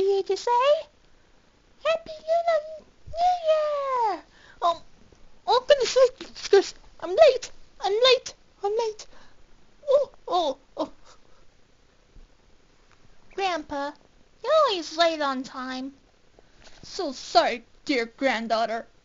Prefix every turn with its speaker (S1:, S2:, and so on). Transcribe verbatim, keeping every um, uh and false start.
S1: you to say? Happy Little New Year! Um, oh goodness sake, goodness, I'm late, I'm late, I'm late. Oh, oh, oh. Grandpa, you're always late on time. So sorry, dear granddaughter.